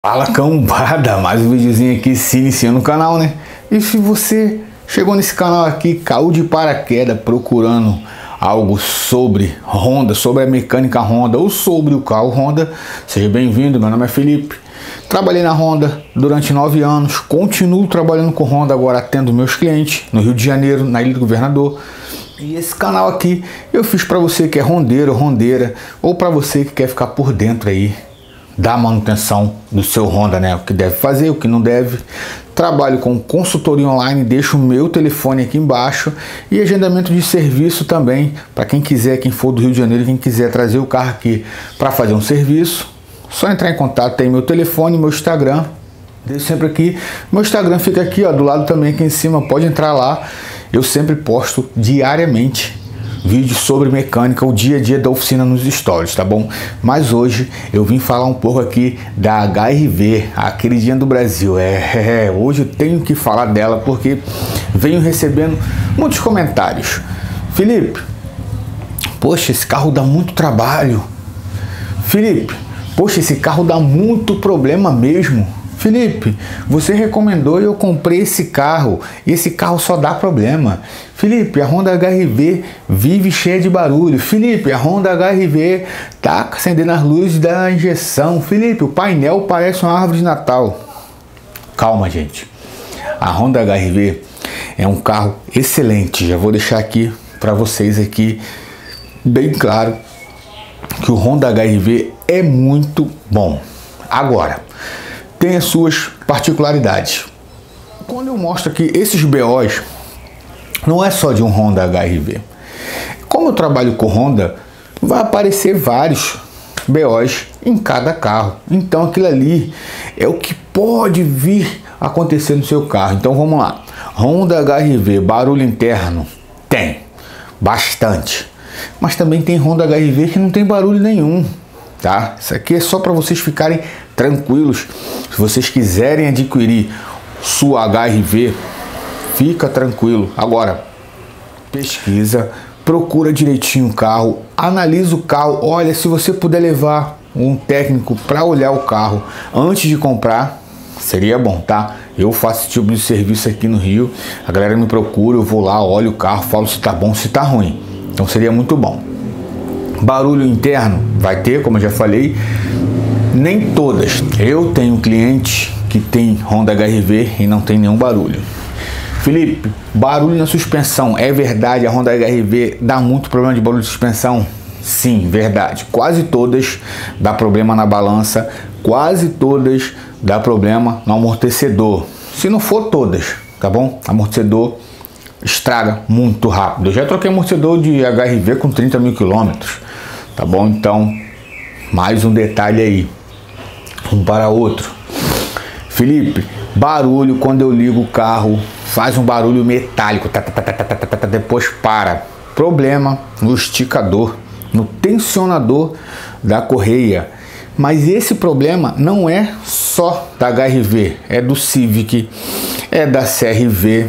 Fala cambada, mais um videozinho aqui se iniciando no canal, né? E se você chegou nesse canal aqui, caiu de paraquedas procurando algo sobre Honda, sobre a mecânica Honda ou sobre o carro Honda, seja bem-vindo. Meu nome é Felipe, trabalhei na Honda durante 9 anos, continuo trabalhando com Honda agora, atendo meus clientes no Rio de Janeiro, na Ilha do Governador. E esse canal aqui eu fiz para você que é rondeiro, rondeira, ou para você que quer ficar por dentro aí da manutenção do seu Honda, né? O que deve fazer, o que não deve. Trabalho com consultoria online, deixo o meu telefone aqui embaixo e agendamento de serviço também para quem quiser, quem for do Rio de Janeiro, quem quiser trazer o carro aqui para fazer um serviço, só entrar em contato. Tem meu telefone, meu Instagram, deixo sempre aqui. Meu Instagram fica aqui, ó, do lado também aqui em cima, pode entrar lá. Eu sempre posto diariamente vídeos sobre mecânica, o dia a dia da oficina nos stories, tá bom? Mas hoje eu vim falar um pouco aqui da HR-V, a queridinha do Brasil. Hoje eu tenho que falar dela porque venho recebendo muitos comentários. Felipe, poxa, esse carro dá muito trabalho. Felipe, poxa, esse carro dá muito problema mesmo. Felipe, você recomendou e eu comprei esse carro e esse carro só dá problema. Felipe, a Honda HR-V vive cheia de barulho. Felipe, a Honda HR-V tá acendendo as luzes da injeção. Felipe, o painel parece uma árvore de Natal. Calma, gente. A Honda HR-V é um carro excelente. Já vou deixar aqui para vocês aqui bem claro que o Honda HR-V é muito bom. Agora, tem as suas particularidades. Quando eu mostro aqui esses BOs, não é só de um Honda HR-V. Como eu trabalho com Honda, vai aparecer vários BOs em cada carro. Então aquilo ali é o que pode vir a acontecer no seu carro. Então vamos lá. Honda HR-V, barulho interno? Tem, bastante. Mas também tem Honda HR-V que não tem barulho nenhum. Tá? Isso aqui é só para vocês ficarem tranquilos. Se vocês quiserem adquirir sua HR-V, fica tranquilo. Agora, pesquisa, procura direitinho o carro, analisa o carro. Olha, se você puder levar um técnico para olhar o carro antes de comprar, seria bom, tá? Eu faço esse tipo de serviço aqui no Rio. A galera me procura, eu vou lá, olho o carro, falo se tá bom, se tá ruim. Então seria muito bom. Barulho interno vai ter, como eu já falei, nem todas. Eu tenho cliente que tem Honda HR-V e não tem nenhum barulho. Felipe, barulho na suspensão, é verdade? A Honda HR-V dá muito problema de barulho de suspensão? Sim, verdade. Quase todas dá problema na balança, quase todas dá problema no amortecedor. Se não for todas, tá bom? Amortecedor estraga muito rápido. Eu já troquei amortecedor de HR-V com 30 mil quilômetros, tá bom? Então, mais um detalhe aí, um para outro. Felipe, barulho quando eu ligo o carro, faz um barulho metálico, depois para. Problema no esticador, no tensionador da correia. Mas esse problema não é só da HR-V, é do Civic, é da CR-V,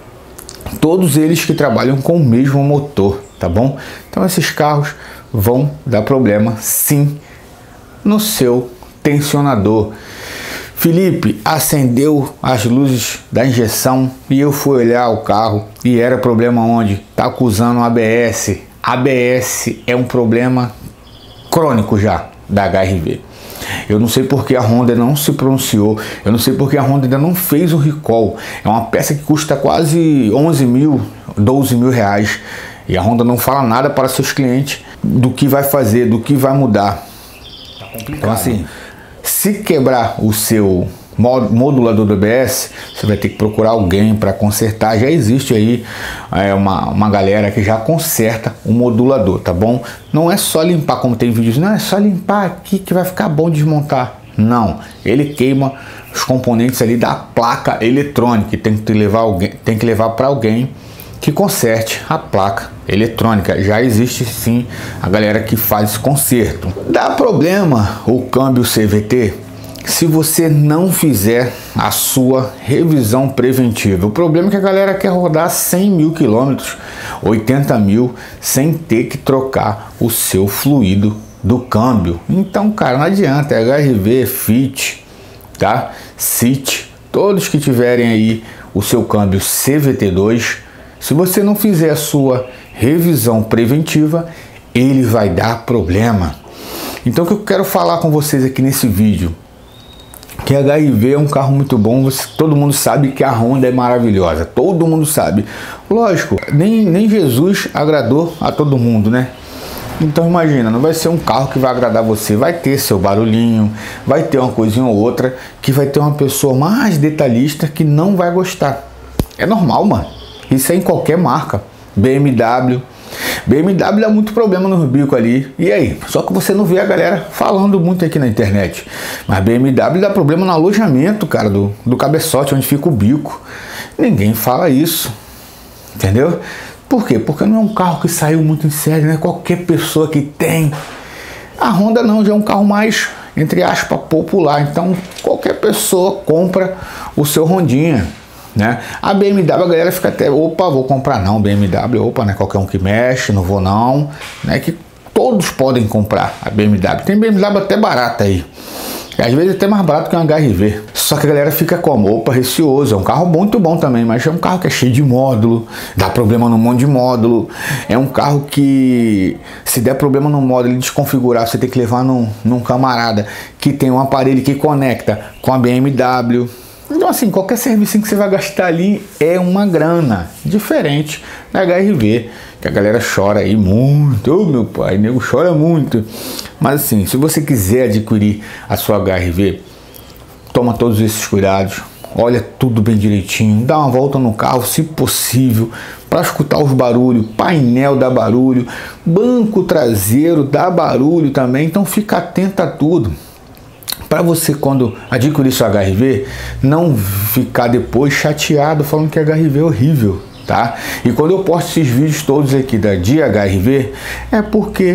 todos eles que trabalham com o mesmo motor, tá bom? Então esses carros vão dar problema sim no seu tensionador. Felipe, acendeu as luzes da injeção e eu fui olhar o carro e era problema onde? Tá acusando o ABS. ABS é um problema crônico já da HR-V. Eu não sei porque a Honda não se pronunciou, eu não sei porque a Honda ainda não fez o recall. É uma peça que custa quase 11 mil, 12 mil reais. E a Honda não fala nada para seus clientes do que vai fazer, do que vai mudar. Tá complicado. Então assim, se quebrar o seu modulador do ABS, você vai ter que procurar alguém para consertar. Já existe aí uma galera que já conserta o modulador, tá bom? Não é só limpar, como tem vídeos, não é só limpar aqui que vai ficar bom desmontar. Não, ele queima os componentes ali da placa eletrônica. Tem que levar para alguém que conserte a placa eletrônica. Já existe sim a galera que faz esse conserto. Dá problema o câmbio CVT se você não fizer a sua revisão preventiva. O problema é que a galera quer rodar 100 mil quilômetros, 80 mil, sem ter que trocar o seu fluido do câmbio. Então, cara, não adianta, HR-V, Fit, tá? Cite todos que tiverem aí o seu câmbio CVT2. Se você não fizer a sua revisão preventiva, ele vai dar problema. Então o que eu quero falar com vocês aqui nesse vídeo, que a HR-V é um carro muito bom, todo mundo sabe que a Honda é maravilhosa, todo mundo sabe. Lógico, nem Jesus agradou a todo mundo, né? Então imagina, não vai ser um carro que vai agradar você, vai ter seu barulhinho, vai ter uma coisinha ou outra, que vai ter uma pessoa mais detalhista que não vai gostar. É normal, mano. Isso é em qualquer marca. BMW dá muito problema no bico ali. E aí? Só que você não vê a galera falando muito aqui na internet. Mas BMW dá problema no alojamento, cara, do cabeçote, onde fica o bico. Ninguém fala isso. Entendeu? Por quê? Porque não é um carro que saiu muito em série, né? Qualquer pessoa que tem. A Honda não, já é um carro mais, entre aspas, popular. Então, qualquer pessoa compra o seu Hondinha, né? A BMW, a galera fica até, opa, vou comprar não, BMW, opa, né? Qualquer um que mexe, não vou não, né? Que todos podem comprar a BMW. Tem BMW até barata aí. Às vezes até mais barato que um HR-V. Só que a galera fica como? Opa, receoso. É um carro muito bom também, mas é um carro que é cheio de módulo, dá problema no monte de módulo. É um carro que, se der problema no módulo e desconfigurar, você tem que levar num camarada que tem um aparelho que conecta com a BMW. Então assim, qualquer serviço que você vai gastar ali é uma grana. Diferente da HR-V, que a galera chora aí muito. Ô meu pai, nego chora muito. Mas assim, se você quiser adquirir a sua HR-V, toma todos esses cuidados, olha tudo bem direitinho, dá uma volta no carro, se possível, para escutar os barulhos, painel dá barulho, banco traseiro dá barulho também, então fica atento a tudo. Para você, quando adquirir sua HR-V, não ficar depois chateado falando que a HR-V é horrível, tá? E quando eu posto esses vídeos todos aqui da HR-V, é porque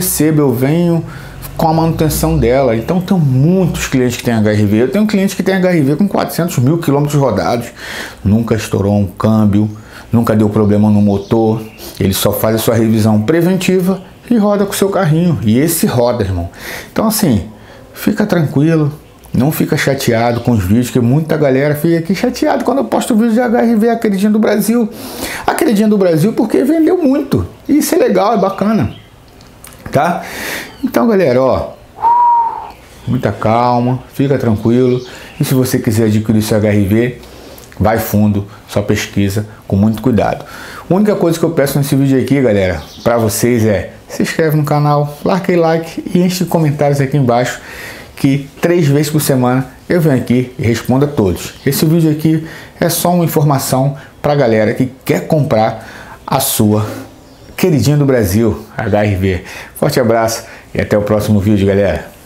eu venho com a manutenção dela. Então tem muitos clientes que têm HR-V. Eu tenho um cliente que tem HR-V com 400 mil quilômetros rodados, nunca estourou um câmbio, nunca deu problema no motor, ele só faz a sua revisão preventiva e roda com o seu carrinho. E esse roda, irmão. Então assim, fica tranquilo, não fica chateado com os vídeos, que muita galera fica aqui chateado quando eu posto vídeo de HR-V, a queridinha do Brasil. A queridinha do Brasil porque vendeu muito. E isso é legal, é bacana, tá? Então galera, ó, muita calma, fica tranquilo. E se você quiser adquirir seu HR-V, vai fundo, só pesquisa com muito cuidado. A única coisa que eu peço nesse vídeo aqui, galera, para vocês é: se inscreve no canal, larga aí like e enche de comentários aqui embaixo, que 3 vezes por semana eu venho aqui e respondo a todos. Esse vídeo aqui é só uma informação para a galera que quer comprar a sua queridinha do Brasil, HR-V. Forte abraço e até o próximo vídeo, galera.